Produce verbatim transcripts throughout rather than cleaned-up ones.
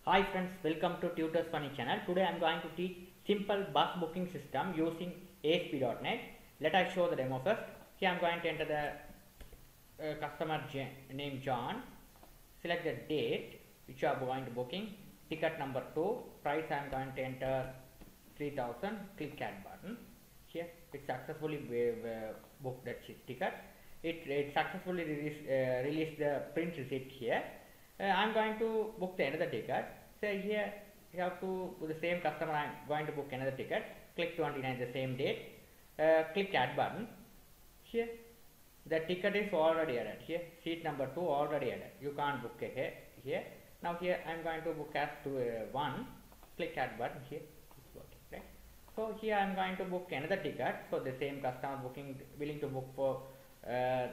Hi friends, welcome to Tutors Funny channel. Today I am going to teach simple bus booking system using A S P dot net. Let us show the demo first. Here I am going to enter the uh, customer name John. Select the date which you are going to booking. Ticket number two. Price I am going to enter three thousand. Click add button. Here it successfully uh, booked that ticket. It, it successfully released, uh, released the print receipt here. Uh, I am going to book the another ticket. So here you have to, with the same customer, I am going to book another ticket. Click twenty-nine, the same date. Uh, click add button. Here the ticket is already added. Here seat number two already added. You can't book here. Here now here I am going to book as to uh, one. Click add button. Here it's working, right? So here I am going to book another ticket. So the same customer booking willing to book for uh,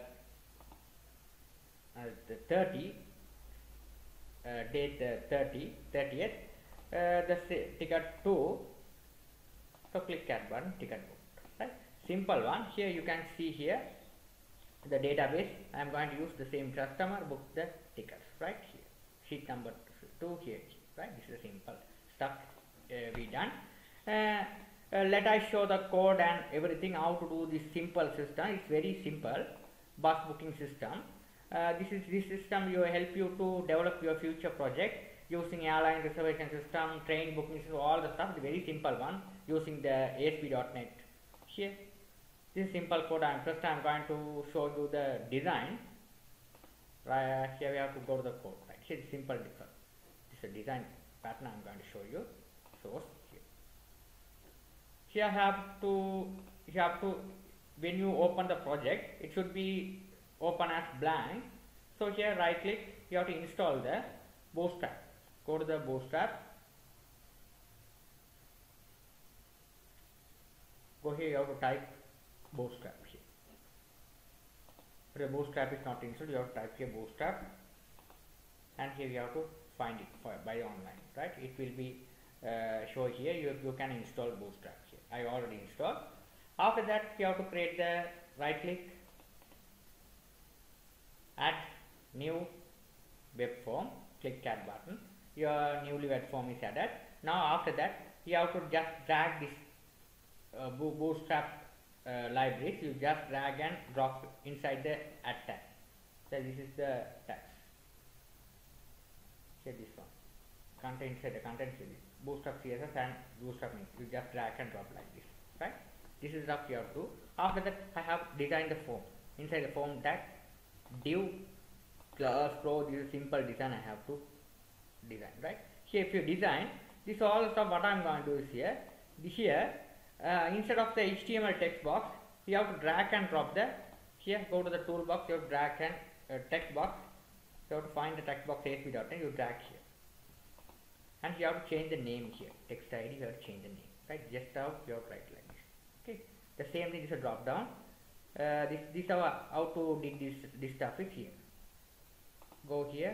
uh, the thirty. Uh, date uh, thirty, thirtieth, uh, the ticket two. So click add button, ticket booked, right? Simple one. Here you can see here the database. I am going to use the same customer book the tickets, right? Here sheet number two here, right? This is a simple stuff uh, we done. Uh, uh, let us show the code and everything how to do this simple system. It's very simple bus booking system. Uh, this is this system will help you to develop your future project using airline reservation system, train booking system, all the stuff. It's a very simple one using the A S P dot net. Here, this is simple code. I'm first I'm going to show you the design. Right here we have to go to the code. Right here, it's simple different. This is a design pattern. I'm going to show you. Source here. Here I have to you have to when you open the project, it should be open as blank. So here right click, you have to install the Bootstrap. Go to the Bootstrap. Go here, you have to type Bootstrap here. But the Bootstrap is not installed, you have to type here Bootstrap, and here you have to find it for, by online, right? It will be uh, show here. You, you can install Bootstrap here. I already installed. After that, you have to create the right click, add new web form, click add button. Your newly web form is added. Now after that you have to just drag this uh, Bootstrap uh, libraries. You just drag and drop inside the add tag. So this is the tags. Here this one. Content inside the content series. Bootstrap C S S and Bootstrap means you just drag and drop like this. Right? This is what you have to do. After that I have designed the form. Inside the form tag, div class pro, this is simple design I have to design, right? Here if you design this all stuff, what I am going to do is here here uh, instead of the H T M L text box, you have to drag and drop the here, go to the toolbox, you have to drag and uh, text box, you have to find the text box A S P dot net, you drag here and you have to change the name here, text I D, you have to change the name, right? Just how you have to write like this. Okay, the same thing is a drop down. Uh, this this how, how to did this this stuff is here. Go here,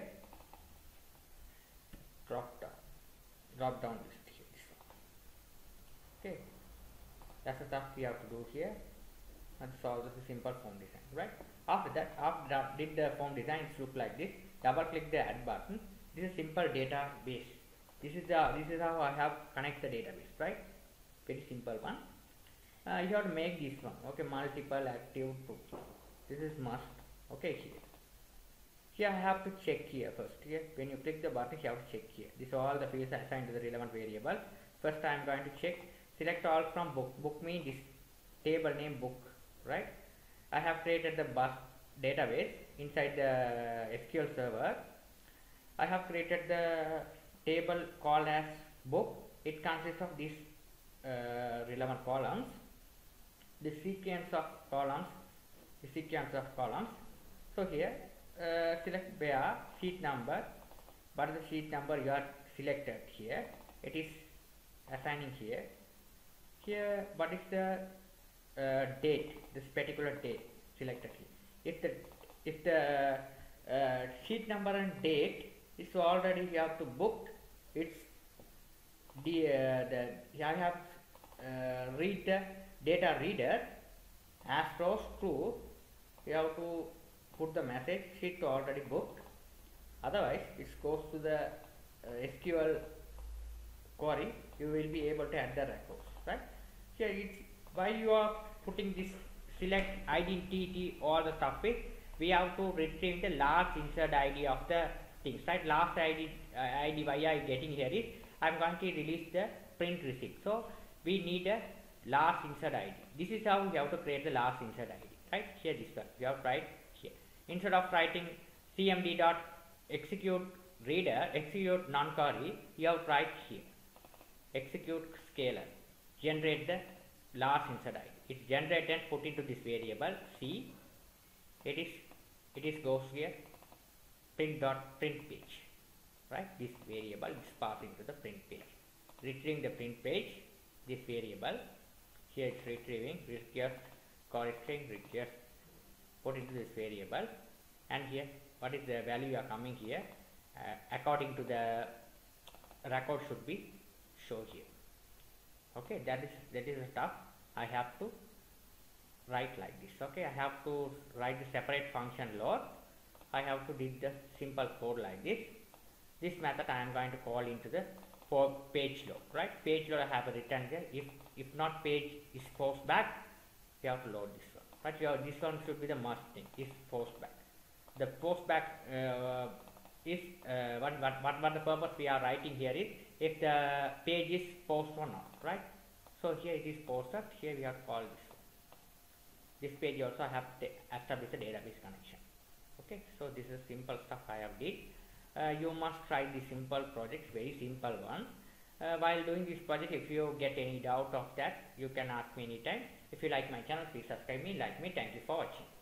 drop down, drop down list here. This one. Okay, that's the stuff we have to do here, and solve this simple form design. Right. After that, after that did the form design, it look like this. Double click the add button. This is simple database. This is the this is how I have connect the database. Right. Very simple one. Uh, you have to make this one, okay, multiple active true. This is must, okay, here. Here I have to check here first. Here, when you click the button, you have to check here. This all the fields assigned to the relevant variable. First, I am going to check. Select all from book. Book means this table name book, right? I have created the bus database inside the S Q L server. I have created the table called as book. It consists of these uh, relevant columns. The sequence of columns, the sequence of columns. So here, uh, select where sheet number, what is the sheet number you are selected here. It is assigning here. Here, what is the uh, date, this particular date selected here. If the if the uh, sheet number and date is already you have to book, it's the uh, the I have uh, read the data reader as rows true, you have to put the message sheet already booked. Otherwise, it goes to the uh, S Q L query, you will be able to add the records, right? Here it's why you are putting this select identity or the stuff with, we have to retrieve the last insert I D of the things, right? Last I D uh, I D why I am getting here is I am going to release the print receipt, so we need a last insert I D. This is how we have to create the last insert I D, right? Here this one we have to write here, instead of writing cmd dot execute reader execute non-query, you have to write here execute scalar, generate the last insert I D. It's generated and put into this variable C. It is it is goes here print dot print page, right? This variable is passed into the print page, retrieving the print page. This variable here it's retrieving request query string request, put into this variable, and here what is the value you are coming here uh, according to the record should be show here. Okay, that is that is the stuff I have to write like this. Okay, I have to write the separate function load. I have to did the simple code like this. This method I am going to call into the for page load, right? Page load I have a return there. If if not page is forced back, you have to load this one. But your this one should be the must thing is forced back. The forced back uh, is uh, what, what what what the purpose we are writing here is if the page is posted or not, right? So here it is posted. Here we have to call this one. This page also I have to establish a database connection. Okay, so this is simple stuff I have did. Uh, you must try the simple projects, very simple one. Uh, while doing this project, if you get any doubt of that, you can ask me anytime. If you like my channel, please subscribe me, like me. Thank you for watching.